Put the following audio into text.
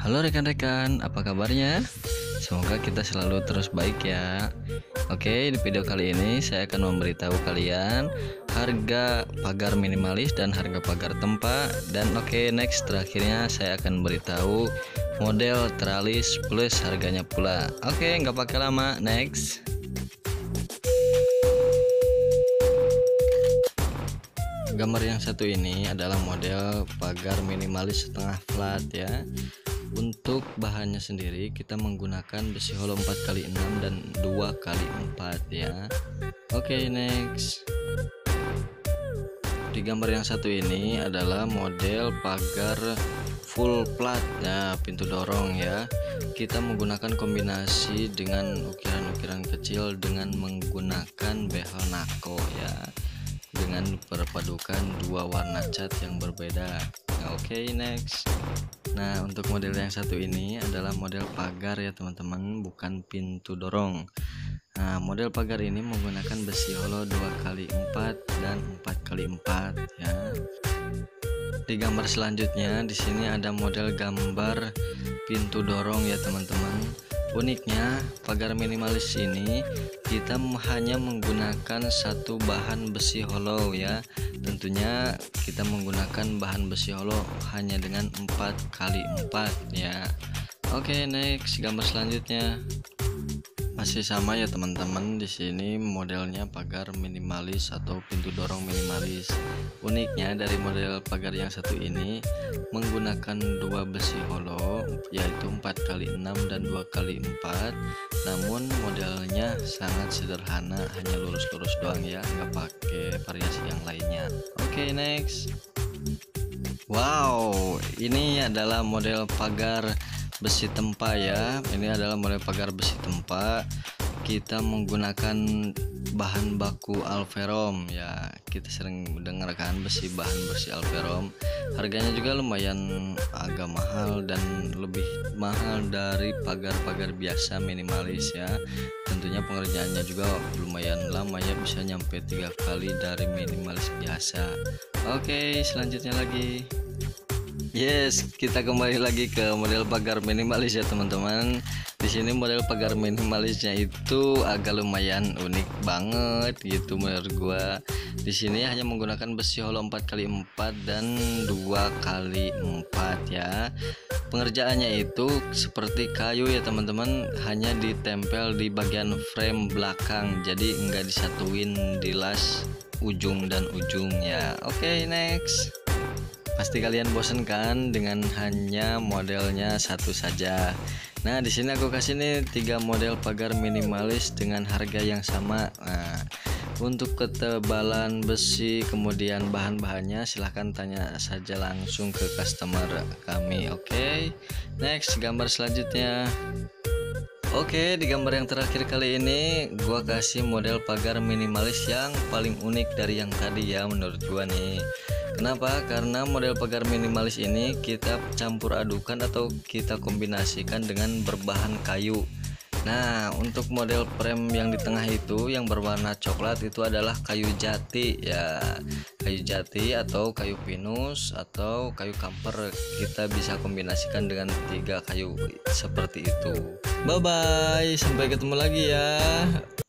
Halo rekan-rekan, apa kabarnya? Semoga kita selalu terus baik ya. Oke, di video kali ini saya akan memberitahu kalian harga pagar minimalis dan harga pagar tempa. Dan next terakhirnya saya akan beritahu model teralis plus harganya pula. Nggak pakai lama, next. Gambar yang satu ini adalah model pagar minimalis setengah flat ya. Untuk bahannya sendiri kita menggunakan besi hollow 4x6 dan 2x4 ya. Next. Di gambar yang satu ini adalah model pagar full plat ya, pintu dorong ya. Kita menggunakan kombinasi dengan ukiran-ukiran kecil dengan menggunakan behel nako ya, dengan perpadukan dua warna cat yang berbeda. Next. Nah, untuk model yang satu ini adalah model pagar ya teman-teman, bukan pintu dorong. Nah, model pagar ini menggunakan besi hollow 2x4 dan 4x4 ya. Di gambar selanjutnya di sini ada model gambar pintu dorong ya teman-teman. Uniknya pagar minimalis ini kita hanya menggunakan satu bahan besi hollow ya. Tentunya kita menggunakan bahan besi hollow hanya dengan 4x4 ya. Next, gambar selanjutnya masih sama ya teman-teman. Di sini modelnya pagar minimalis atau pintu dorong minimalis. Uniknya dari model pagar yang satu ini menggunakan dua besi hollow yaitu 4x6 dan 2x4. Namun modelnya sangat sederhana, hanya lurus-lurus doang ya, nggak pakai variasi yang lainnya. Next. Wow, ini adalah model pagar besi tempa ya. Ini adalah model pagar besi tempa. Kita menggunakan bahan baku alverom ya. Kita sering mendengarkan bahan besi alverom. Harganya juga lumayan agak mahal dan lebih mahal dari pagar-pagar biasa minimalis ya. Tentunya pengerjaannya juga lumayan lama ya, bisa nyampe 3 kali dari minimalis biasa. Selanjutnya lagi. Yes, kita kembali lagi ke model pagar minimalis ya teman-teman. Di sini model pagar minimalisnya itu agak lumayan unik banget gitu menurut gua. Di sini hanya menggunakan besi hollow 4x4 dan 2x4 ya. Pengerjaannya itu seperti kayu ya teman-teman, hanya ditempel di bagian frame belakang. Jadi enggak disatuin di las ujung dan ujung ya. Next. Pasti kalian bosen kan dengan hanya modelnya satu saja. Nah, di sini aku kasih nih 3 model pagar minimalis dengan harga yang sama. Nah, untuk ketebalan besi kemudian bahan-bahannya silahkan tanya saja langsung ke customer kami. Next, gambar selanjutnya. Di gambar yang terakhir kali ini gua kasih model pagar minimalis yang paling unik dari yang tadi ya menurut gua nih. Kenapa? Karena model pagar minimalis ini kita campur adukan atau kita kombinasikan dengan berbahan kayu. Nah, untuk model frame yang di tengah itu yang berwarna coklat itu adalah kayu jati ya. Kayu jati atau kayu pinus atau kayu kamper, kita bisa kombinasikan dengan 3 kayu seperti itu. Bye bye, sampai ketemu lagi ya.